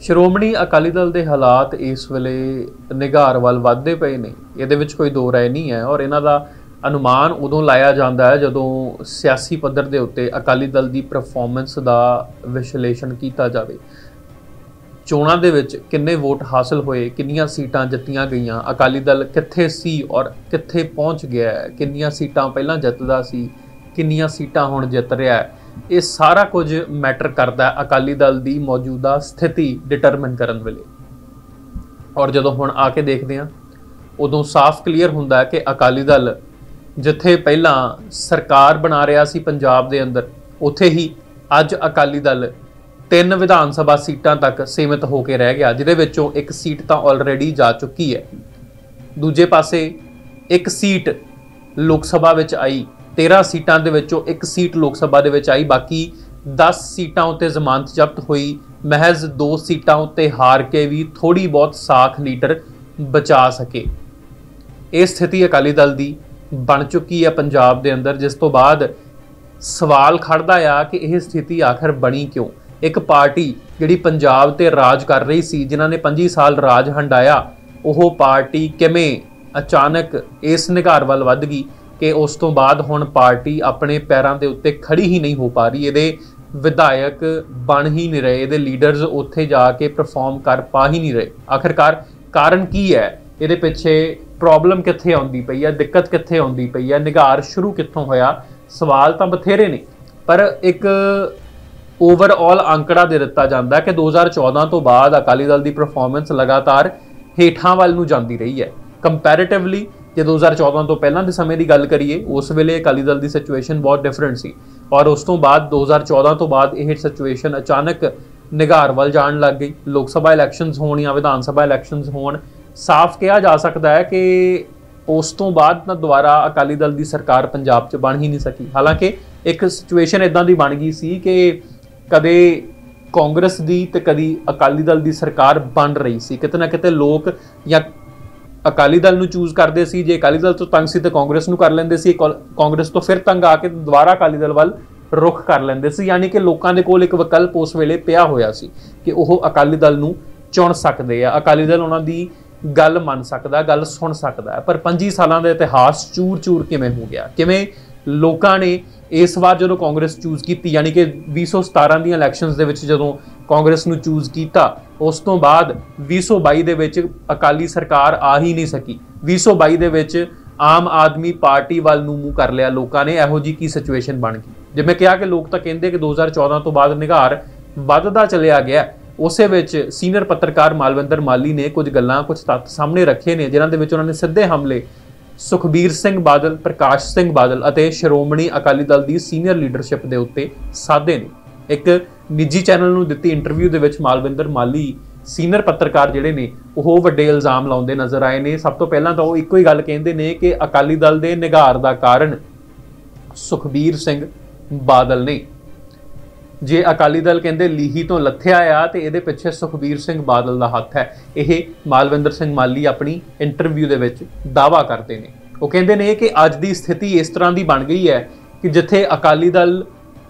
ਸ਼੍ਰੋਮਣੀ ਅਕਾਲੀ ਦਲ ਦੇ ਹਾਲਾਤ ਇਸ ਵੇਲੇ ਨਿਘਾਰ ਵੱਲ ਵੱਧਦੇ ਪਏ ਨੇ, ਇਹਦੇ ਵਿੱਚ ਕੋਈ ਦੋ ਰਾਏ ਨਹੀਂ ਹੈ। ਔਰ ਇਹਨਾਂ ਦਾ ਅਨੁਮਾਨ ਉਦੋਂ ਲਾਇਆ ਜਾਂਦਾ ਹੈ ਜਦੋਂ ਸਿਆਸੀ ਪੱਧਰ ਦੇ ਉੱਤੇ ਅਕਾਲੀ ਦਲ ਦੀ ਪਰਫਾਰਮੈਂਸ ਦਾ ਵਿਸ਼ਲੇਸ਼ਣ ਕੀਤਾ ਜਾਵੇ। ਚੋਣਾਂ ਦੇ ਵਿੱਚ ਕਿੰਨੇ ਵੋਟ ਹਾਸਲ ਹੋਏ, ਕਿੰਨੀਆਂ ਸੀਟਾਂ ਜਿੱਤੀਆਂ ਗਈਆਂ, ਅਕਾਲੀ ਦਲ ਕਿੱਥੇ ਸੀ ਔਰ ਕਿੱਥੇ ਪਹੁੰਚ ਗਿਆ ਹੈ, ਕਿੰਨੀਆਂ ਸੀਟਾਂ ਪਹਿਲਾਂ ਜਿੱਤਦਾ ਸੀ, ਕਿੰਨੀਆਂ ਸੀਟਾਂ ਹੁਣ ਜਿੱਤ ਰਿਹਾ ਹੈ, ਇਹ ਸਾਰਾ ਕੁਝ ਮੈਟਰ ਕਰਦਾ ਹੈ ਅਕਾਲੀ ਦਲ ਦੀ ਮੌਜੂਦਾ ਸਥਿਤੀ ਡਿਟਰਮਿਨ ਕਰਨ ਵੇਲੇ। ਔਰ ਜਦੋਂ ਹੁਣ ਆ ਕੇ ਦੇਖਦੇ ਹਾਂ ਉਦੋਂ ਸਾਫ਼ ਕਲੀਅਰ ਹੁੰਦਾ ਹੈ ਕਿ ਅਕਾਲੀ ਦਲ ਜਿੱਥੇ ਪਹਿਲਾਂ ਸਰਕਾਰ ਬਣਾ ਰਿਹਾ ਸੀ ਪੰਜਾਬ ਦੇ ਅੰਦਰ, ਉੱਥੇ ਹੀ ਅੱਜ ਅਕਾਲੀ ਦਲ 3 ਵਿਧਾਨ ਸਭਾ ਸੀਟਾਂ ਤੱਕ ਸੀਮਿਤ ਹੋ ਕੇ ਰਹਿ ਗਿਆ, ਜਿਹਦੇ ਵਿੱਚੋਂ ਇੱਕ ਸੀਟ ਤਾਂ ਆਲਰੇਡੀ ਜਾ ਚੁੱਕੀ ਹੈ। ਦੂਜੇ ਪਾਸੇ ਇੱਕ ਸੀਟ ਲੋਕ ਸਭਾ ਵਿੱਚ ਆਈ, 13 ਸੀਟਾਂ ਦੇ ਵਿੱਚੋਂ ਇੱਕ ਸੀਟ ਲੋਕ ਸਭਾ ਦੇ ਵਿੱਚ ਆਈ, ਬਾਕੀ 10 ਸੀਟਾਂ ਉੱਤੇ ਜ਼ਮਾਨਤ ਜ਼ਬਤ ਹੋਈ। ਮਹਿਜ਼ 2 ਸੀਟਾਂ ਉੱਤੇ ਹਾਰ ਕੇ ਵੀ ਥੋੜੀ ਬਹੁਤ ਸਾਖ ਲੀਡਰ ਬਚਾ ਸਕੇ। ਇਹ ਸਥਿਤੀ ਅਕਾਲੀ ਦਲ ਦੀ ਬਣ ਚੁੱਕੀ ਹੈ ਪੰਜਾਬ ਦੇ ਅੰਦਰ, ਜਿਸ ਤੋਂ ਬਾਅਦ ਸਵਾਲ ਖੜਦਾ ਆ ਕਿ ਇਹ ਸਥਿਤੀ ਆਖਰ ਬਣੀ ਕਿਉਂ। ਇੱਕ ਪਾਰਟੀ ਜਿਹੜੀ ਪੰਜਾਬ ਤੇ ਰਾਜ ਕਰ ਰਹੀ ਸੀ, ਜਿਨ੍ਹਾਂ ਨੇ 25 ਸਾਲ ਰਾਜ ਹੰਡਾਇਆ, ਉਹ ਪਾਰਟੀ ਕਿਵੇਂ ਅਚਾਨਕ ਇਸ ਨਿਘਾਰ ਵੱਲ ਵੱਧ ਗਈ ਕਿ ਉਸ ਤੋਂ ਬਾਅਦ ਹੁਣ ਪਾਰਟੀ ਆਪਣੇ ਪੈਰਾਂ ਦੇ ਉੱਤੇ ਖੜੀ ਹੀ ਨਹੀਂ ਹੋ ਪਾ ਰਹੀ। ਇਹਦੇ ਵਿਧਾਇਕ ਬਣ ਹੀ ਨਹੀਂ ਰਹੇ, ਇਹਦੇ ਲੀਡਰਸ ਉੱਥੇ ਜਾ ਕੇ ਪਰਫਾਰਮ ਕਰ ਪਾ ਹੀ ਨਹੀਂ ਰਹੇ। ਆਖਿਰਕਾਰ ਕਾਰਨ ਕੀ ਹੈ? ਇਹਦੇ ਪਿੱਛੇ ਪ੍ਰੋਬਲਮ ਕਿੱਥੇ ਆਉਂਦੀ ਪਈ ਹੈ, ਦਿੱਕਤ ਕਿੱਥੇ ਆਉਂਦੀ ਪਈ ਹੈ, ਨਿਘਾਰ ਸ਼ੁਰੂ ਕਿੱਥੋਂ ਹੋਇਆ? ਸਵਾਲ ਤਾਂ ਬਥੇਰੇ ਨੇ, ਪਰ ਇੱਕ ਓਵਰਆਲ ਅੰਕੜਾ ਦੇ ਦਿੱਤਾ ਜਾਂਦਾ ਕਿ 2014 ਤੋਂ ਬਾਅਦ ਅਕਾਲੀ ਦਲ ਦੀ ਪਰਫਾਰਮੈਂਸ ਲਗਾਤਾਰ ਹੇਠਾਂ ਵੱਲ ਨੂੰ ਜਾਂਦੀ ਰਹੀ ਹੈ। ਕੰਪੈਰੀਟਿਵਲੀ ਜੇ 2014 ਤੋਂ ਪਹਿਲਾਂ ਦੇ ਸਮੇਂ ਦੀ ਗੱਲ ਕਰੀਏ, ਉਸ ਵੇਲੇ ਅਕਾਲੀ ਦਲ ਦੀ ਸਿਚੁਏਸ਼ਨ ਬਹੁਤ ਡਿਫਰੈਂਟ ਸੀ। ਔਰ ਉਸ ਤੋਂ ਬਾਅਦ 2014 ਤੋਂ ਬਾਅਦ ਇਹ ਸਿਚੁਏਸ਼ਨ ਅਚਾਨਕ ਨਿਘਾਰ ਵੱਲ ਜਾਣ ਲੱਗ ਗਈ। ਲੋਕ ਸਭਾ ਇਲੈਕਸ਼ਨਸ ਹੋਣ ਜਾਂ ਵਿਧਾਨ ਸਭਾ ਇਲੈਕਸ਼ਨਸ ਹੋਣ, ਸਾਫ਼ ਕਿਹਾ ਜਾ ਸਕਦਾ ਹੈ ਕਿ ਉਸ ਤੋਂ ਬਾਅਦ ਤਾਂ ਦੁਬਾਰਾ ਅਕਾਲੀ ਦਲ ਦੀ ਸਰਕਾਰ ਪੰਜਾਬ 'ਚ ਬਣ ਹੀ ਨਹੀਂ ਸਕੀ। ਹਾਲਾਂਕਿ ਇੱਕ ਸਿਚੁਏਸ਼ਨ ਇੱਦਾਂ ਦੀ ਬਣ ਗਈ ਸੀ ਕਿ ਕਦੇ ਕਾਂਗਰਸ ਦੀ ਤੇ ਕਦੀ ਅਕਾਲੀ ਦਲ ਦੀ ਸਰਕਾਰ ਬਣ ਰਹੀ ਸੀ। ਕਿਤੇ ਨਾ ਕਿਤੇ ਲੋਕ ਜਾਂ ਅਕਾਲੀ ਦਲ ਨੂੰ ਚੂਜ਼ ਕਰਦੇ ਸੀ, ਜੇ ਅਕਾਲੀ ਦਲ ਤੋਂ ਤੰਗ ਸੀ ਤਾਂ ਕਾਂਗਰਸ ਨੂੰ ਕਰ ਲੈਂਦੇ ਸੀ, ਕਾਂਗਰਸ ਤੋਂ ਫਿਰ ਤੰਗ ਆ ਕੇ ਦੁਬਾਰਾ ਅਕਾਲੀ ਦਲ ਵੱਲ ਰੁਖ ਕਰ ਲੈਂਦੇ ਸੀ। ਯਾਨੀ ਕਿ ਲੋਕਾਂ ਦੇ ਕੋਲ ਇੱਕ ਵਿਕਲਪ ਉਸ ਵੇਲੇ ਪਿਆ ਹੋਇਆ ਸੀ ਕਿ ਉਹ ਅਕਾਲੀ ਦਲ ਨੂੰ ਚੁਣ ਸਕਦੇ ਆ, ਅਕਾਲੀ ਦਲ ਉਹਨਾਂ ਦੀ ਗੱਲ ਮੰਨ ਸਕਦਾ, ਗੱਲ ਸੁਣ ਸਕਦਾ। ਪਰ 25 ਸਾਲਾਂ ਦਾ ਇਤਿਹਾਸ ਚੂਰ-ਚੂਰ ਕਿਵੇਂ ਹੋ ਗਿਆ? ਕਿਵੇਂ ਲੋਕਾਂ ਨੇ ਇਸ ਵਾਰ ਜਦੋਂ ਕਾਂਗਰਸ ਚੂਜ਼ ਕੀਤੀ, ਯਾਨੀ ਕਿ 2017 ਦੀਆਂ ਇਲੈਕਸ਼ਨਸ ਦੇ ਵਿੱਚ ਜਦੋਂ ਕਾਂਗਰਸ ਨੂੰ ਚੂਜ਼ ਕੀਤਾ, ਉਸ ਤੋਂ ਬਾਅਦ 2022 ਦੇ ਵਿੱਚ ਅਕਾਲੀ ਸਰਕਾਰ ਆ ਹੀ ਨਹੀਂ ਸਕੀ। 2022 ਦੇ ਵਿੱਚ ਆਮ ਆਦਮੀ ਪਾਰਟੀ ਵੱਲ ਨੂੰ ਮੂੰਹ ਕਰ ਲਿਆ ਲੋਕਾਂ ਨੇ। ਇਹੋ ਜਿਹੀ ਕੀ ਸਿਚੁਏਸ਼ਨ ਬਣ ਗਈ? ਜਿਵੇਂ ਕਿਹਾ ਕਿ ਲੋਕ ਤਾਂ ਕਹਿੰਦੇ ਕਿ 2014 ਤੋਂ ਬਾਅਦ ਨਿਘਾਰ ਵੱਧਦਾ ਚੱਲਿਆ ਗਿਆ। ਉਸੇ ਵਿੱਚ ਸੀਨੀਅਰ ਪੱਤਰਕਾਰ ਮਾਲਵਿੰਦਰ ਮਾਲੀ ਨੇ ਕੁਝ ਗੱਲਾਂ, ਕੁਝ ਤੱਥ ਸਾਹਮਣੇ ਰੱਖੇ ਨੇ, ਜਿਨ੍ਹਾਂ ਦੇ ਵਿੱਚ ਉਹਨਾਂ ਨੇ ਸਿੱਧੇ ਹਮਲੇ ਸੁਖਬੀਰ ਸਿੰਘ ਬਾਦਲ, ਪ੍ਰਕਾਸ਼ ਸਿੰਘ ਬਾਦਲ ਅਤੇ ਸ਼੍ਰੋਮਣੀ ਅਕਾਲੀ ਦਲ ਦੀ ਸੀਨੀਅਰ ਲੀਡਰਸ਼ਿਪ ਦੇ ਉੱਤੇ ਸਾਧੇ ਨੇ। ਇੱਕ ਨਿੱਜੀ ਚੈਨਲ ਨੂੰ ਦਿੱਤੀ ਇੰਟਰਵਿਊ ਦੇ ਵਿੱਚ ਮਾਲਵਿੰਦਰ ਮਾਲੀ ਸੀਨੀਅਰ ਪੱਤਰਕਾਰ ਜਿਹੜੇ ਨੇ ਉਹ ਵੱਡੇ ਇਲਜ਼ਾਮ ਲਾਉਂਦੇ ਨਜ਼ਰ ਆਏ ਨੇ। ਸਭ ਤੋਂ ਪਹਿਲਾਂ ਤਾਂ ਉਹ ਇੱਕੋ ਹੀ ਗੱਲ ਕਹਿੰਦੇ ਨੇ ਕਿ ਅਕਾਲੀ ਦਲ ਦੇ ਨਿਘਾਰ ਦਾ ਕਾਰਨ ਸੁਖਬੀਰ ਸਿੰਘ ਬਾਦਲ ਨੇ। ਜੇ ਅਕਾਲੀ ਦਲ ਕਹਿੰਦੇ ਲੀਹੀ ਤੋਂ ਲੱਥਿਆ ਆ ਤੇ ਇਹਦੇ ਪਿੱਛੇ ਸੁਖਬੀਰ ਸਿੰਘ ਬਾਦਲ ਦਾ ਹੱਥ ਹੈ। ਇਹ ਮਾਲਵਿੰਦਰ ਸਿੰਘ ਮਾਲੀ ਆਪਣੀ ਇੰਟਰਵਿਊ ਦੇ ਵਿੱਚ ਦਾਅਵਾ ਕਰਦੇ ਨੇ। ਉਹ ਕਹਿੰਦੇ ਨੇ ਕਿ ਅੱਜ ਦੀ ਸਥਿਤੀ ਇਸ ਤਰ੍ਹਾਂ ਦੀ ਬਣ ਗਈ ਹੈ ਕਿ ਜਿੱਥੇ ਅਕਾਲੀ ਦਲ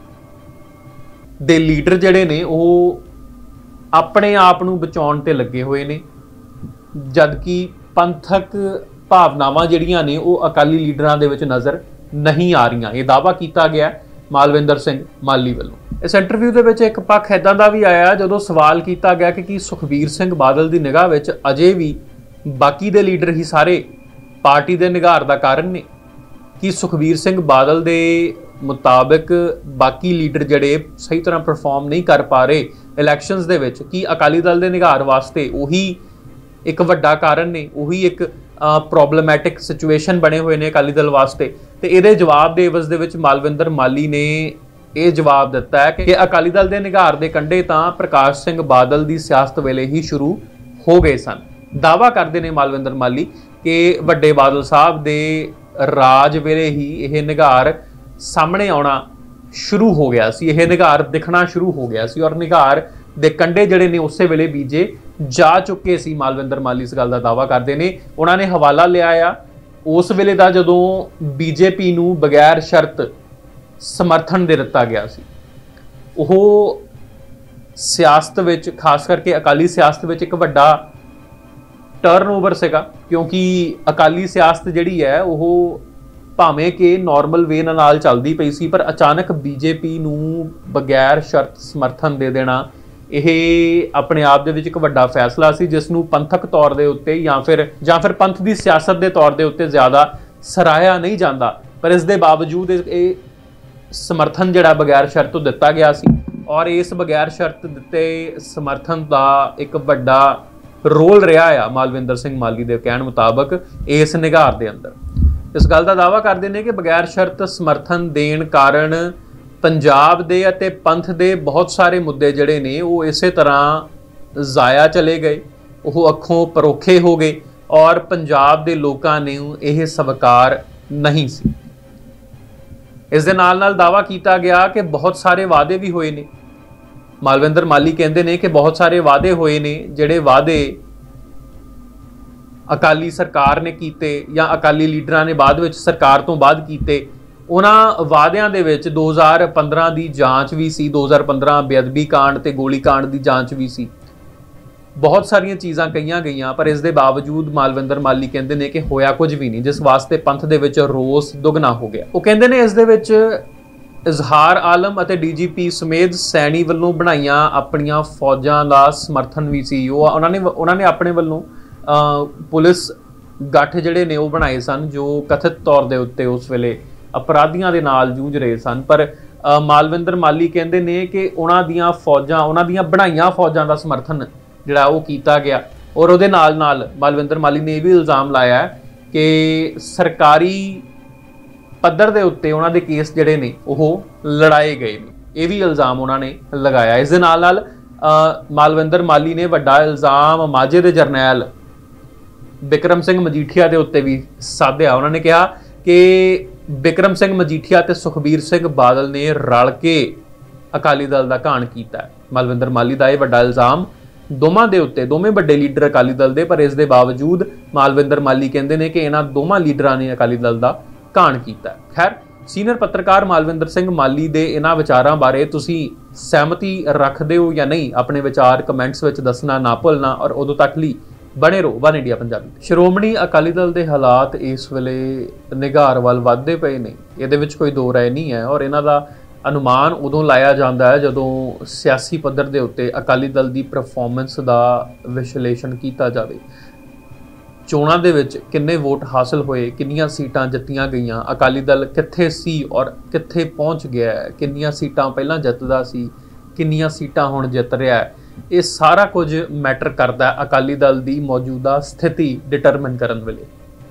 ਦੇ ਲੀਡਰ ਜਿਹੜੇ ਨੇ ਉਹ ਆਪਣੇ ਆਪ ਨੂੰ ਬਚਾਉਣ ਤੇ ਲੱਗੇ ਹੋਏ ਨੇ, ਜਦਕਿ ਪੰਥਕ ਭਾਵਨਾਵਾਂ ਜਿਹੜੀਆਂ ਨੇ ਉਹ ਅਕਾਲੀ ਲੀਡਰਾਂ ਦੇ ਵਿੱਚ ਨਜ਼ਰ ਨਹੀਂ ਆ ਰਹੀਆਂ। ਇਹ ਦਾਅਵਾ ਕੀਤਾ ਗਿਆ ਮਾਲਵਿੰਦਰ ਸਿੰਘ ਮਾਲੀ ਵੱਲੋਂ। ਇਸ ਇੰਟਰਵਿਊ ਦੇ ਵਿੱਚ ਇੱਕ ਪੱਖ ਇੱਦਾਂ ਦਾ ਵੀ ਆਇਆ ਜਦੋਂ ਸਵਾਲ ਕੀਤਾ ਗਿਆ ਕਿ ਕੀ ਸੁਖਬੀਰ ਸਿੰਘ ਬਾਦਲ ਦੀ ਨਿਗਾਹ ਵਿੱਚ ਅਜੇ ਵੀ ਬਾਕੀ ਦੇ ਲੀਡਰ ਹੀ ਸਾਰੇ ਪਾਰਟੀ ਦੇ ਨਿਘਾਰ ਦਾ ਕਾਰਨ ਨੇ? ਕਿ ਸੁਖਬੀਰ ਸਿੰਘ ਬਾਦਲ ਦੇ ਮੁਤਾਬਕ ਬਾਕੀ ਲੀਡਰ ਜਿਹੜੇ ਸਹੀ ਤਰ੍ਹਾਂ ਪਰਫਾਰਮ ਨਹੀਂ ਕਰ ਪਾ ਰਹੇ ਇਲੈਕਸ਼ਨਸ ਦੇ ਵਿੱਚ, ਕੀ ਅਕਾਲੀ ਦਲ ਦੇ ਨਿਘਾਰ ਵਾਸਤੇ ਉਹੀ ਇੱਕ ਵੱਡਾ ਕਾਰਨ ਨੇ, ਉਹੀ ਇੱਕ ਪ੍ਰੋਬਲਮੈਟਿਕ ਸਿਚੁਏਸ਼ਨ ਬਣੇ ਹੋਏ ਨੇ ਅਕਾਲੀ ਦਲ ਵਾਸਤੇ? ਤੇ ਇਹਦੇ ਜਵਾਬ ਦੇ ਇਵਜ਼ ਦੇ ਵਿੱਚ ਮਾਲਵਿੰਦਰ ਮਾਲੀ ਨੇ ਇਹ ਜਵਾਬ ਦਿੱਤਾ ਹੈ ਕਿ ਅਕਾਲੀ ਦਲ ਦੇ ਨਿਘਾਰ ਦੇ ਕੰਢੇ ਤਾਂ ਪ੍ਰਕਾਸ਼ ਸਿੰਘ ਬਾਦਲ ਦੀ ਸਿਆਸਤ ਵੇਲੇ ਹੀ ਸ਼ੁਰੂ ਹੋ ਗਏ ਸਨ। ਦਾਅਵਾ ਕਰਦੇ ਨੇ ਮਾਲਵਿੰਦਰ ਮਾਲੀ ਕਿ ਵੱਡੇ ਬਾਦਲ ਸਾਹਿਬ ਦੇ ਰਾਜ ਵੇਲੇ ਹੀ ਇਹ ਨਿਘਾਰ ਸਾਹਮਣੇ ਆਉਣਾ ਸ਼ੁਰੂ ਹੋ ਗਿਆ ਸੀ, ਇਹ ਨਿਘਾਰ ਦਿਖਣਾ ਸ਼ੁਰੂ ਹੋ ਗਿਆ ਸੀ ਔਰ ਨਿਘਾਰ ਦੇ ਕੰਢੇ ਜਿਹੜੇ ਨੇ ਉਸੇ ਵੇਲੇ ਬੀਜੇ ਜਾ ਚੁੱਕੇ ਸੀ। ਮਾਲਵਿੰਦਰ ਮਾਲੀ ਇਸ ਗੱਲ ਦਾ ਦਾਅਵਾ ਕਰਦੇ ਨੇ। ਉਹਨਾਂ ਨੇ ਹਵਾਲਾ ਲਿਆ ਆ ਉਸ ਵੇਲੇ ਦਾ ਜਦੋਂ ਬੀਜੇਪੀ ਨੂੰ ਬਗੈਰ ਸ਼ਰਤ ਸਮਰਥਨ ਦੇ ਦਿੱਤਾ ਗਿਆ ਸੀ। ਉਹ ਸਿਆਸਤ ਵਿੱਚ, ਖਾਸ ਕਰਕੇ ਅਕਾਲੀ ਸਿਆਸਤ ਵਿੱਚ ਇੱਕ ਵੱਡਾ ਟਰਨਓਵਰ ਸੀਗਾ, ਕਿਉਂਕਿ ਅਕਾਲੀ ਸਿਆਸਤ ਜਿਹੜੀ ਹੈ ਉਹ ਭਾਵੇਂ ਕਿ ਨਾਰਮਲ ਵੇ ਨਾਲ ਚੱਲਦੀ ਪਈ ਸੀ, ਪਰ ਅਚਾਨਕ ਬੀਜੇਪੀ ਨੂੰ ਬਗੈਰ ਸ਼ਰਤ ਸਮਰਥਨ ਦੇ ਦੇਣਾ ਇਹ ਆਪਣੇ ਆਪ ਦੇ ਵਿੱਚ ਇੱਕ ਵੱਡਾ ਫੈਸਲਾ ਸੀ, ਜਿਸ ਨੂੰ ਪੰਥਕ ਤੌਰ ਦੇ ਉੱਤੇ ਜਾਂ ਫਿਰ ਪੰਥ ਦੀ ਸਿਆਸਤ ਦੇ ਤੌਰ ਦੇ ਉੱਤੇ ਜ਼ਿਆਦਾ ਸਰਾਹਿਆ ਨਹੀਂ ਜਾਂਦਾ। ਪਰ ਇਸ ਦੇ ਬਾਵਜੂਦ ਇਹ ਸਮਰਥਨ ਜਿਹੜਾ ਬਗੈਰ ਸ਼ਰਤ ਤੋਂ ਦਿੱਤਾ ਗਿਆ ਸੀ, ਔਰ ਇਸ ਬਗੈਰ ਸ਼ਰਤ ਦਿੱਤੇ ਸਮਰਥਨ ਦਾ ਇੱਕ ਵੱਡਾ ਰੋਲ ਰਿਹਾ ਆ ਮਾਲਵਿੰਦਰ ਸਿੰਘ ਮਾਲੀ ਦੇ ਕਹਿਣ ਮੁਤਾਬਕ ਇਸ ਨਿਗਾਰ ਦੇ ਅੰਦਰ। ਇਸ ਗੱਲ ਦਾ ਦਾਅਵਾ ਕਰਦੇ ਨੇ ਕਿ ਬਗੈਰ ਸ਼ਰਤ ਸਮਰਥਨ ਦੇਣ ਕਾਰਨ ਪੰਜਾਬ ਦੇ ਅਤੇ ਪੰਥ ਦੇ ਬਹੁਤ ਸਾਰੇ ਮੁੱਦੇ ਜਿਹੜੇ ਨੇ ਉਹ ਇਸੇ ਤਰ੍ਹਾਂ ਜ਼ਾਇਆ ਚਲੇ ਗਏ, ਉਹ ਅੱਖੋਂ ਪਰੋਖੇ ਹੋ ਗਏ, ਔਰ ਪੰਜਾਬ ਦੇ ਲੋਕਾਂ ਨੂੰ ਇਹ ਸਵੀਕਾਰ ਨਹੀਂ ਸੀ। ਇਸ ਦੇ ਨਾਲ ਦਾਅਵਾ ਕੀਤਾ ਗਿਆ ਕਿ ਬਹੁਤ ਸਾਰੇ ਵਾਅਦੇ ਵੀ ਹੋਏ ਨੇ। ਮਾਲਵਿੰਦਰ ਮਾਲੀ ਕਹਿੰਦੇ ਨੇ ਕਿ ਬਹੁਤ ਸਾਰੇ ਵਾਅਦੇ ਹੋਏ ਨੇ, ਜਿਹੜੇ ਵਾਅਦੇ ਅਕਾਲੀ ਸਰਕਾਰ ਨੇ ਕੀਤੇ ਜਾਂ ਅਕਾਲੀ ਲੀਡਰਾਂ ਨੇ ਬਾਅਦ ਵਿੱਚ ਸਰਕਾਰ ਤੋਂ ਬਾਅਦ ਕੀਤੇ। ਉਹਨਾਂ ਵਾਅਦਿਆਂ ਦੇ ਵਿੱਚ 2015 ਦੀ ਜਾਂਚ ਵੀ ਸੀ, 2015 ਬੇਅਦਬੀ ਕਾਂਡ ਤੇ ਗੋਲੀ ਕਾਂਡ ਦੀ ਜਾਂਚ ਵੀ ਸੀ, ਬਹੁਤ ਸਾਰੀਆਂ ਚੀਜ਼ਾਂ ਕਹੀਆਂ ਗਈਆਂ, ਪਰ ਇਸ ਦੇ ਬਾਵਜੂਦ ਮਾਲਵਿੰਦਰ ਮਾਲੀ ਕਹਿੰਦੇ ਨੇ ਕਿ ਹੋਇਆ ਕੁਝ ਵੀ ਨਹੀਂ, ਜਿਸ ਵਾਸਤੇ ਪੰਥ ਦੇ ਵਿੱਚ ਰੋਸ ਦੁੱਗਣਾ ਹੋ ਗਿਆ। ਉਹ ਕਹਿੰਦੇ ਨੇ ਇਸ ਦੇ ਵਿੱਚ ਇਜ਼ਹਾਰ ਆਲਮ ਅਤੇ ਡੀਜੀਪੀ ਸਮੇਤ ਸੈਣੀ ਵੱਲੋਂ ਬਣਾਈਆਂ ਆਪਣੀਆਂ ਫੌਜਾਂ ਦਾ ਸਮਰਥਨ ਵੀ ਸੀ। ਉਹਨਾਂ ਨੇ ਆਪਣੇ ਵੱਲੋਂ ਪੁਲਿਸ ਗੱਠ ਜਿਹੜੇ ਨੇ ਉਹ ਬਣਾਏ ਸਨ, ਜੋ ਕਥਿਤ ਤੌਰ ਦੇ ਉੱਤੇ ਉਸ ਵੇਲੇ ਅਪਰਾਧੀਆਂ ਦੇ ਨਾਲ ਜੂਝ ਰਹੇ ਸਨ। ਪਰ ਮਾਲਵਿੰਦਰ ਮਾਲੀ ਕਹਿੰਦੇ ਨੇ ਕਿ ਉਹਨਾਂ ਦੀਆਂ ਬਣਾਈਆਂ ਫੌਜਾਂ ਦਾ ਸਮਰਥਨ ਜਿਹੜਾ ਉਹ ਕੀਤਾ ਗਿਆ, ਔਰ ਉਹਦੇ ਨਾਲ ਮਾਲਵਿੰਦਰ ਮਾਲੀ ਨੇ ਇਹ ਵੀ ਇਲਜ਼ਾਮ ਲਾਇਆ ਕਿ ਸਰਕਾਰੀ ਪੱਧਰ ਦੇ ਉੱਤੇ ਉਹਨਾਂ ਦੇ ਕੇਸ ਜਿਹੜੇ ਨੇ ਉਹ ਲੜਾਏ ਗਏ ਨੇ। ਇਹ ਵੀ ਇਲਜ਼ਾਮ ਉਹਨਾਂ ਨੇ ਲਗਾਇਆ। ਇਸ ਦੇ ਨਾਲ ਮਾਲਵਿੰਦਰ ਮਾਲੀ ਨੇ ਵੱਡਾ ਇਲਜ਼ਾਮ ਮਾਝੇ ਦੇ ਜਰਨੈਲ ਬਿਕਰਮ ਸਿੰਘ ਮਜੀਠੀਆ ਦੇ ਉੱਤੇ ਵੀ ਸਾਧਿਆ। ਉਹਨਾਂ ਨੇ ਕਿਹਾ ਕਿ ਬਿਕਰਮ ਸਿੰਘ ਮਜੀਠੀਆ ਤੇ ਸੁਖਬੀਰ ਸਿੰਘ ਬਾਦਲ ਨੇ ਰਲ ਕੇ ਅਕਾਲੀ ਦਲ ਦਾ ਘਾਣ ਕੀਤਾ। ਮਾਲਵਿੰਦਰ ਮਾਲੀ ਦਾ ਇਹ ਵੱਡਾ ਇਲਜ਼ਾਮ ਦੋਵਾਂ ਦੇ ਉੱਤੇ, ਦੋਵੇਂ ਵੱਡੇ ਲੀਡਰ ਅਕਾਲੀ ਦਲ ਦੇ, ਪਰ ਇਸ ਦੇ ਬਾਵਜੂਦ ਮਾਲਵਿੰਦਰ ਮਾਲੀ ਕਹਿੰਦੇ ਨੇ ਕਿ ਇਹਨਾਂ ਦੋਵਾਂ ਲੀਡਰਾਂ ਨੇ ਅਕਾਲੀ ਦਲ ਦਾ ਘਾਣ ਕੀਤਾ। ਖੈਰ, ਸੀਨੀਅਰ ਪੱਤਰਕਾਰ ਮਾਲਵਿੰਦਰ ਸਿੰਘ ਮਾਲੀ ਦੇ ਇਹਨਾਂ ਵਿਚਾਰਾਂ ਬਾਰੇ ਤੁਸੀਂ ਸਹਿਮਤੀ ਰੱਖਦੇ ਹੋ ਜਾਂ ਨਹੀਂ, ਆਪਣੇ ਵਿਚਾਰ ਕਮੈਂਟਸ ਵਿੱਚ ਦੱਸਣਾ ਨਾ ਭੁੱਲਣਾ। ਔਰ ਉਦੋਂ ਤੱਕ ਲਈ ਬਣੇ ਰਹੋ ਵਨ ਇੰਡੀਆ ਪੰਜਾਬੀ। ਸ਼੍ਰੋਮਣੀ ਅਕਾਲੀ ਦਲ ਦੇ ਹਾਲਾਤ ਇਸ ਵੇਲੇ ਨਿਘਾਰ ਵੱਲ ਵੱਧਦੇ ਪਏ ਨੇ, ਇਹਦੇ ਵਿੱਚ ਕੋਈ ਦੋ ਰਾਏ ਨਹੀਂ ਹੈ, ਔਰ ਇਹਨਾਂ ਦਾ ਅਨੁਮਾਨ ਉਦੋਂ ਲਾਇਆ ਜਾਂਦਾ ਹੈ ਜਦੋਂ ਸਿਆਸੀ ਪੱਧਰ ਦੇ ਉੱਤੇ ਅਕਾਲੀ ਦਲ ਦੀ ਪਰਫਾਰਮੈਂਸ ਦਾ ਵਿਸ਼ਲੇਸ਼ਣ ਕੀਤਾ ਜਾਵੇ। ਚੋਣਾਂ ਦੇ ਵਿੱਚ ਕਿੰਨੇ ਵੋਟ ਹਾਸਲ ਹੋਏ, ਕਿੰਨੀਆਂ ਸੀਟਾਂ ਜਿੱਤੀਆਂ ਗਈਆਂ, ਅਕਾਲੀ ਦਲ ਕਿੱਥੇ ਸੀ ਔਰ ਕਿੱਥੇ ਪਹੁੰਚ ਗਿਆ, ਕਿੰਨੀਆਂ ਸੀਟਾਂ ਪਹਿਲਾਂ ਜਿੱਤਦਾ ਸੀ, ਕਿੰਨੀਆਂ ਸੀਟਾਂ ਹੁਣ ਜਿੱਤ ਰਿਹਾ ਹੈ, ਇਹ ਸਾਰਾ ਕੁਝ ਮੈਟਰ ਕਰਦਾ ਹੈ ਅਕਾਲੀ ਦਲ ਦੀ ਮੌਜੂਦਾ ਸਥਿਤੀ ਡਿਟਰਮਿਨ ਕਰਨ ਵੇਲੇ।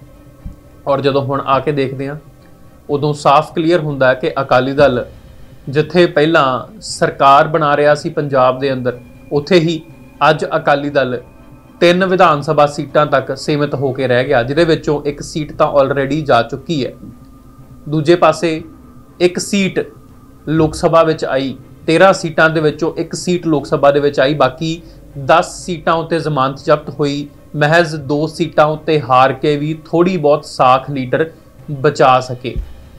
ਔਰ ਜਦੋਂ ਹੁਣ ਆ ਕੇ ਦੇਖਦੇ ਹਾਂ ਉਦੋਂ ਸਾਫ਼ ਕਲੀਅਰ ਹੁੰਦਾ ਹੈ ਕਿ ਅਕਾਲੀ ਦਲ ਜਿੱਥੇ ਪਹਿਲਾਂ ਸਰਕਾਰ ਬਣਾ ਰਿਹਾ ਸੀ ਪੰਜਾਬ ਦੇ ਅੰਦਰ, ਉੱਥੇ ਹੀ ਅੱਜ ਅਕਾਲੀ ਦਲ 3 ਵਿਧਾਨ ਸਭਾ ਸੀਟਾਂ ਤੱਕ ਸੀਮਿਤ ਹੋ ਕੇ ਰਹਿ ਗਿਆ, ਜਿਹਦੇ ਵਿੱਚੋਂ ਇੱਕ ਸੀਟ ਤਾਂ ਆਲਰੇਡੀ ਜਾ ਚੁੱਕੀ ਹੈ। ਦੂਜੇ ਪਾਸੇ ਇੱਕ ਸੀਟ ਲੋਕ ਸਭਾ ਵਿੱਚ ਆਈ, 13 ਸੀਟਾਂ ਦੇ ਵਿੱਚੋਂ ਇੱਕ ਸੀਟ ਲੋਕ ਸਭਾ ਦੇ ਵਿੱਚ ਆਈ, ਬਾਕੀ 10 ਸੀਟਾਂ ਉੱਤੇ ਜ਼ਮਾਨਤ ਜ਼ਬਤ ਹੋਈ। ਮਹਿਜ਼ 2 ਸੀਟਾਂ ਉੱਤੇ ਹਾਰ ਕੇ ਵੀ ਥੋੜੀ ਬਹੁਤ ਸਾਖ ਲੀਡਰ ਬਚਾ ਸਕੇ।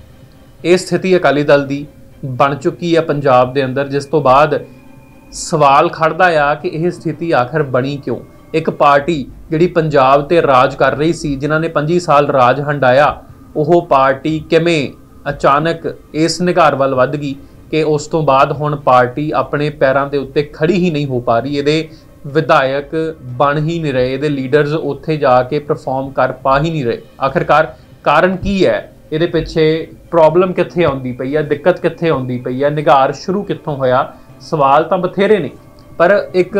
ਇਹ ਸਥਿਤੀ ਅਕਾਲੀ ਦਲ ਦੀ ਬਣ ਚੁੱਕੀ ਹੈ ਪੰਜਾਬ ਦੇ ਅੰਦਰ, ਜਿਸ ਤੋਂ ਬਾਅਦ ਸਵਾਲ ਖੜਦਾ ਆ ਕਿ ਇਹ ਸਥਿਤੀ ਆਖਰ ਬਣੀ ਕਿਉਂ। ਇੱਕ ਪਾਰਟੀ ਜਿਹੜੀ ਪੰਜਾਬ ਤੇ ਰਾਜ ਕਰ ਰਹੀ ਸੀ, ਜਿਨ੍ਹਾਂ ਨੇ 25 ਸਾਲ ਰਾਜ ਹੰਡਾਇਆ, ਉਹ ਪਾਰਟੀ ਕਿਵੇਂ ਅਚਾਨਕ ਇਸ ਨਿਘਾਰ ਵੱਲ ਵੱਧ ਗਈ ਕਿ ਉਸ ਤੋਂ ਬਾਅਦ ਹੁਣ ਪਾਰਟੀ ਆਪਣੇ ਪੈਰਾਂ ਦੇ ਉੱਤੇ ਖੜੀ ਹੀ ਨਹੀਂ ਹੋ ਪਾ ਰਹੀ। ਇਹਦੇ ਵਿਧਾਇਕ ਬਣ ਹੀ ਨਹੀਂ ਰਹੇ, ਇਹਦੇ ਲੀਡਰਸ ਉੱਥੇ ਜਾ ਕੇ ਪਰਫਾਰਮ ਕਰ ਪਾ ਹੀ ਨਹੀਂ ਰਹੇ। ਆਖਿਰਕਾਰ ਕਾਰਨ ਕੀ ਹੈ? ਇਹਦੇ ਪਿੱਛੇ ਪ੍ਰੋਬਲਮ ਕਿੱਥੇ ਆਉਂਦੀ ਪਈ ਹੈ, ਦਿੱਕਤ ਕਿੱਥੇ ਆਉਂਦੀ ਪਈ ਹੈ, ਨਿਘਾਰ ਸ਼ੁਰੂ ਕਿੱਥੋਂ ਹੋਇਆ? ਸਵਾਲ ਤਾਂ ਬਥੇਰੇ ਨੇ, ਪਰ ਇੱਕ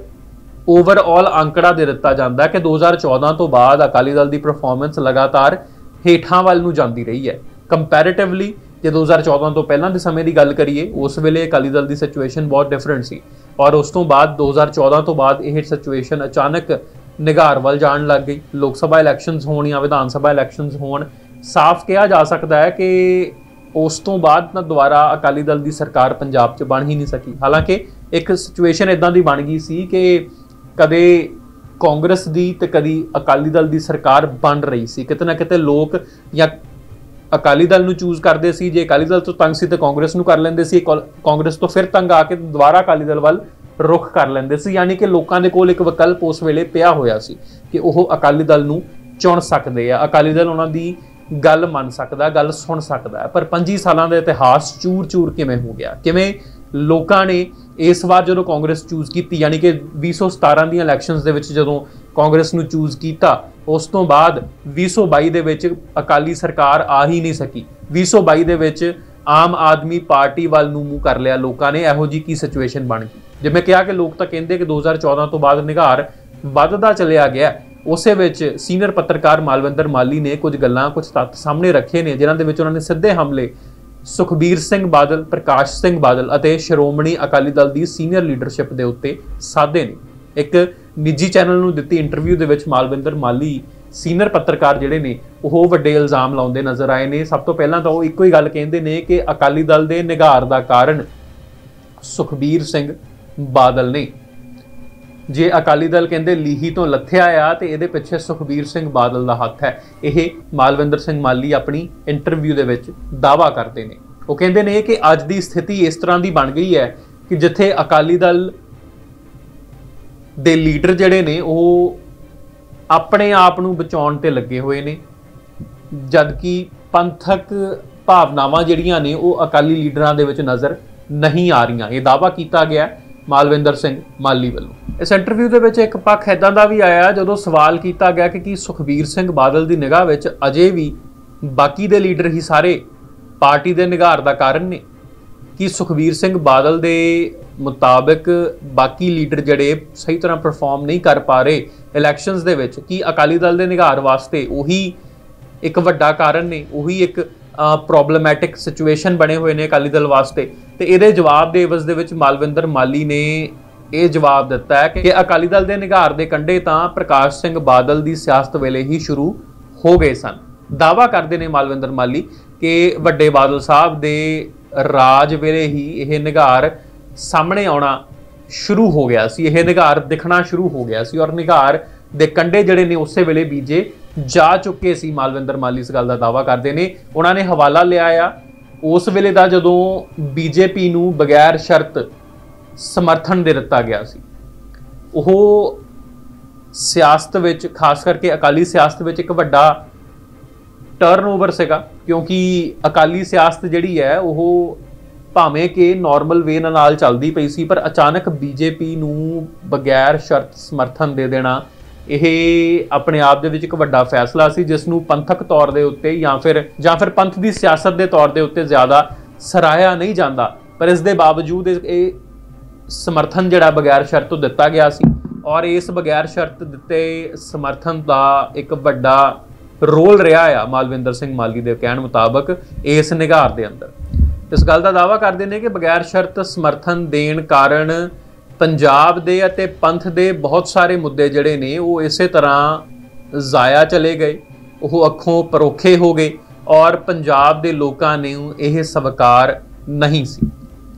ਓਵਰਆਲ ਅੰਕੜਾ ਦੇ ਦਿੱਤਾ ਜਾਂਦਾ ਕਿ 2014 ਤੋਂ ਬਾਅਦ ਅਕਾਲੀ ਦਲ ਦੀ ਪਰਫਾਰਮੈਂਸ ਲਗਾਤਾਰ ਹੇਠਾਂ ਵੱਲ ਨੂੰ ਜਾਂਦੀ ਰਹੀ ਹੈ। ਕੰਪੈਰੀਟਿਵਲੀ ਜੇ 2014 ਤੋਂ ਪਹਿਲਾਂ ਦੇ ਸਮੇਂ ਦੀ ਗੱਲ ਕਰੀਏ, ਉਸ ਵੇਲੇ ਅਕਾਲੀ ਦਲ ਦੀ ਸਿਚੁਏਸ਼ਨ ਬਹੁਤ ਡਿਫਰੈਂਟ ਸੀ, ਔਰ ਉਸ ਤੋਂ ਬਾਅਦ 2014 ਤੋਂ ਬਾਅਦ ਇਹ ਸਿਚੁਏਸ਼ਨ ਅਚਾਨਕ ਨਿਘਾਰ ਵੱਲ ਜਾਣ ਲੱਗ ਗਈ। ਲੋਕ ਸਭਾ ਇਲੈਕਸ਼ਨਸ ਹੋਣ ਜਾਂ ਵਿਧਾਨ ਸਭਾ ਇਲੈਕਸ਼ਨਸ ਹੋਣ, ਸਾਫ਼ ਕਿਹਾ ਜਾ ਸਕਦਾ ਹੈ ਕਿ ਉਸ ਤੋਂ ਬਾਅਦ ਤਾਂ ਦੁਬਾਰਾ ਅਕਾਲੀ ਦਲ ਦੀ ਸਰਕਾਰ ਪੰਜਾਬ 'ਚ ਬਣ ਹੀ ਨਹੀਂ ਸਕੀ। ਹਾਲਾਂਕਿ ਇੱਕ ਸਿਚੁਏਸ਼ਨ ਇਦਾਂ ਦੀ ਬਣ ਗਈ ਸੀ ਕਿ ਕਦੇ ਕਾਂਗਰਸ ਦੀ ਤੇ ਕਦੀ ਅਕਾਲੀ ਦਲ ਦੀ ਸਰਕਾਰ ਬਣ ਰਹੀ ਸੀ। ਕਿਤੇ ਨਾ ਕਿਤੇ ਲੋਕ ਜਾਂ ਅਕਾਲੀ ਦਲ ਨੂੰ ਚੂਜ਼ ਕਰਦੇ ਸੀ, ਜੇ ਅਕਾਲੀ ਦਲ ਤੋਂ ਤੰਗ ਸੀ ਤਾਂ ਕਾਂਗਰਸ ਨੂੰ ਕਰ ਲੈਂਦੇ ਸੀ, ਕਾਂਗਰਸ ਤੋਂ ਫਿਰ ਤੰਗ ਆ ਕੇ ਦੁਬਾਰਾ ਅਕਾਲੀ ਦਲ ਵੱਲ रुख कर लेंदे सी, यानी कि लोकां दे कोल एक विकल्प उस वेले पिया होया सी कि ओह अकाली दल नूं चुन सकदे आ, अकाली दल उन्हां दी गल मन सकदा, गल सुन सकदा है। पर 25 सालां दा इतिहास चूर चूर किवें हो गया, किवें लोकां ने इस वार जो कांग्रेस चूज़ की, यानी कि 2017 दी इलैक्शनस दे विच जदों कांग्रेस नूं चूज़ किया, उस तो बाद 2022 दे विच अकाली सरकार आ ही नहीं सकी। 2022 दे विच आम आदमी पार्टी वाल नूं मूँह कर लिया लोकां ने, इहो जी की सिचुएशन बन गई। जिवें कहा कि लोग तां कहिंदे कि 2014 तो बाद निगार वधदा चलिया गया, उसे विच सीनियर पत्रकार मालविंदर माली ने कुछ गल्लां कुछ तत्थ सामने रखे ने, जिन्हां दे विच उन्हां ने सिद्धे हमले सुखबीर सिंह बादल, प्रकाश सिंह बादल अते श्रोमणी अकाली दल दी सीनियर लीडरशिप दे उत्ते साधे ने। एक निजी चैनल नूं दित्ती इंटरव्यू दे विच मालविंदर माली सीनियर पत्रकार जिहड़े ने ओह वड्डे इल्जाम लाउंदे नज़र आए ने। सब तो पहलां तां ओह इक्को ही गल कहिंदे ने कि अकाली दल दे निगार दा कारण सुखबीर सिंह बादल ने। जे अकाली दल कहते लीही तो लथ्या आ तो ये पिछे सुखबीर सिंह बादल का हथ है, यह मालविंदर सिंह माली अपनी इंटरव्यू के दावा करते हैं। वो कहते हैं कि अज की स्थिति इस तरह की बन गई है कि जिथे अकाली दल दे लीडर जड़े ने वो अपने आप को बचाने ते लगे हुए ने, जबकि पंथक भावनावां जिहड़ियां ने वो अकाली लीडरां दे विच नज़र नहीं आ रही। ये दावा किया गया मालविंदर सिंह माली वालों। इस इंटरव्यू दे विच एक पक्ष इदां दा भी आया जदों सवाल किया गया कि सुखबीर सिंह बादल की निगाह विच अजे भी बाकी दे लीडर ही सारे पार्टी दे निगार दा कारण ने, कि सुखबीर सिंह बादल दे मुताबिक बाकी लीडर जड़े सही तरह परफॉर्म नहीं कर पा रहे इलैक्शनस दे विच, कि अकाली दल दे निगार वास्ते उही एक वड्डा कारण ने, उही एक प्रॉब्लमैटिक सिचुएशन बने हुए ने अकाली दल वास्ते। तो ये जवाब दे एवज दे विच मालविंदर माली ने यह जवाब दिता है कि अकाली दल के निगार के कंढे तां प्रकाश सिंह बादल की सियासत वेले ही शुरू हो गए सन। दावा करते हैं मालविंदर माली कि वड्डे बादल साहब के राज वेले ही यह निगार सामने आना शुरू हो गया सी, यह निगार दिखना शुरू हो गया सी और निगार के कंढे जड़े ने उस वेले बीजे जा चुके सी। मालविंदर माली इस गल का दावा करते हैं। उन्होंने हवाला लिया आ उस वेले का जदों बीजेपी नूं बगैर शर्त समर्थन दे दिता गया सी। वो सियासत विच खास करके अकाली सियासत विच एक वड्डा टर्नओवर सीगा, क्योंकि अकाली सियासत जिहड़ी है वो भावें कि नॉर्मल वे नाल चलदी पई सी, पर अचानक बीजेपी नूं बगैर शर्त समर्थन दे देना यह अपने आप दे विच एक वड्डा फैसला सी, जिसनूं पंथक तौर दे उत्ते या फिर पंथ दी सियासत दे तौर दे उत्ते ज़्यादा सराहिया नहीं जाता। पर इस दे बावजूद ये समर्थन जिहड़ा बगैर शर्त तो दिता गया सी और इस बगैर शर्त दिते समर्थन का एक वड्डा रोल रहा है मालविंदर सिंह माली के कहण मुताबक इस निगार के अंदर। इस गल का दावा करते हैं कि बगैर शर्त समर्थन देण कारण पंजाब दे अते पंथ दे बहुत सारे मुद्दे जड़े ने वो इस तरह जाया चले गए, वो अखों परोखे हो गए और पंजाब दे लोकां ने यह स्वीकार नहीं सी।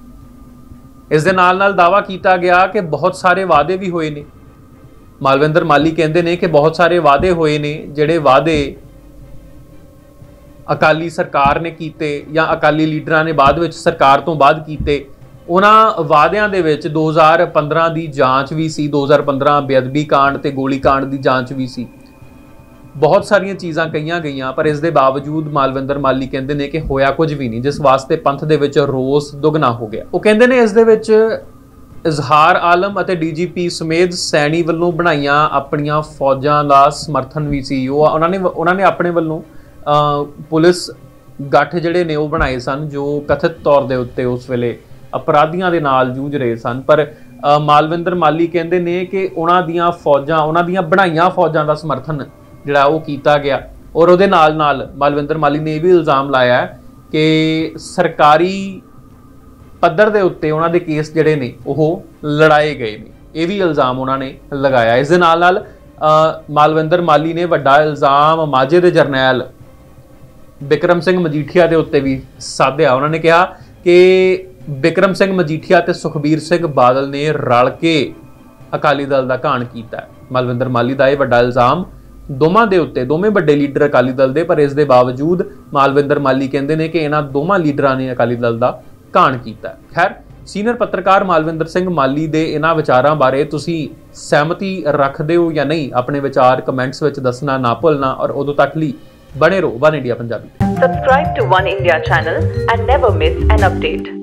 इस दे नाल नाल दावा किया गया कि बहुत सारे वादे भी होए ने। मालविंदर माली कहते हैं कि बहुत सारे वादे होए ने, जिहड़े वादे अकाली सरकार ने कीते या अकाली लीडरां ने बाद विच सरकार तो बाद कीते। उन्हां वादियां दे विच 2015 की जांच भी सी, 2015 बेअदबी कांड ते गोली कांड की जांच भी सी, बहुत सारिया चीज़ां कहीआं गईआं, पर इस दे बावजूद मालविंदर माली कहते हैं कि होया कुछ भी नहीं, जिस वास्ते पंथ दे विच रोस दुगना हो गया। वो कहते हैं इस दे विच इजहार आलम अते डीजीपी समेत सैनी वालों बनाईआं अपनियां फौजां दा समर्थन भी सी। उन्होंने अपने वालों पुलिस गठ जिहड़े ने वो बनाए सन जो कथित तौर के उत्ते उस वेले अपराधियों के नाल जूझ रहे सन, पर मालविंदर माली कहते हैं कि उन्हां दियां फौजां, उन्हां दियां बनाईआं फौजां का समर्थन जिहड़ा वो कीता गया। और उहदे नाल नाल मालविंदर माली ने यह भी इल्जाम लाया कि सरकारी पद्धर दे उत्ते उन्हां दे केस जिहड़े ने वो लड़ाए गए ने, यह भी इल्जाम उन्होंने लगाया। इस दे नाल नाल मालविंदर माली ने वड्डा इल्जाम माझे दे जरनैल बिक्रम सिंह मजीठिया के उत्ते भी साधिया। उन्होंने कहा कि बिक्रम सिंह मजीठिया ते सुखबीर सिंह बादल ने रल के अकाली दल का घाण किया। मालविंदर माली का यह वड्डा इल्जाम दोवां दे उत्ते, दोवें वड्डे लीडर अकाली दल दे, पर इस दे बावजूद मालविंदर माली कहते हैं कि इन्हां दोवां लीडरां ने अकाली दल का घाण किया। खैर ਸੀਨੀਅਰ ਪੱਤਰਕਾਰ ਮਾਲਵਿੰਦਰ ਸਿੰਘ ਮਾਲੀ ਦੇ ਇਹਨਾਂ ਵਿਚਾਰਾਂ ਬਾਰੇ ਤੁਸੀਂ ਸਹਿਮਤੀ ਰੱਖਦੇ ਹੋ ਜਾਂ ਨਹੀਂ? ਆਪਣੇ ਵਿਚਾਰ ਕਮੈਂਟਸ ਵਿੱਚ ਦੱਸਣਾ ਨਾ ਭੁੱਲਣਾ। ਔਰ ਉਦੋਂ ਤੱਕ ਲਈ ਬਣੇ ਰਹੋ one India Punjabi. Subscribe to One India channel and never miss an update.